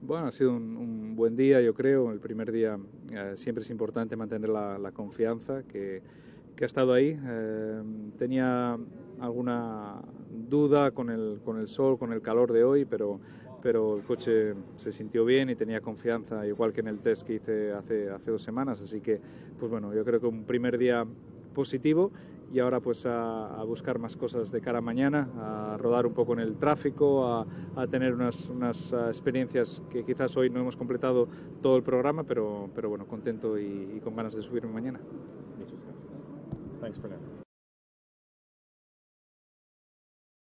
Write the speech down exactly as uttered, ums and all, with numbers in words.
Bueno, ha sido un, un buen día, yo creo. El primer día eh, siempre es importante mantener la, la confianza que, que ha estado ahí. Eh, tenía alguna duda con el, con el sol, con el calor de hoy, pero, pero el coche se sintió bien y tenía confianza, igual que en el test que hice hace, hace dos semanas. Así que, pues bueno, yo creo que un primer día positivo. Y ahora pues a, a buscar más cosas de cara a mañana, a rodar un poco en el tráfico, a, a tener unas, unas uh, experiencias que quizás hoy no hemos completado todo el programa, pero, pero bueno, contento y, y con ganas de subirme mañana. Muchas gracias. Thanks for now.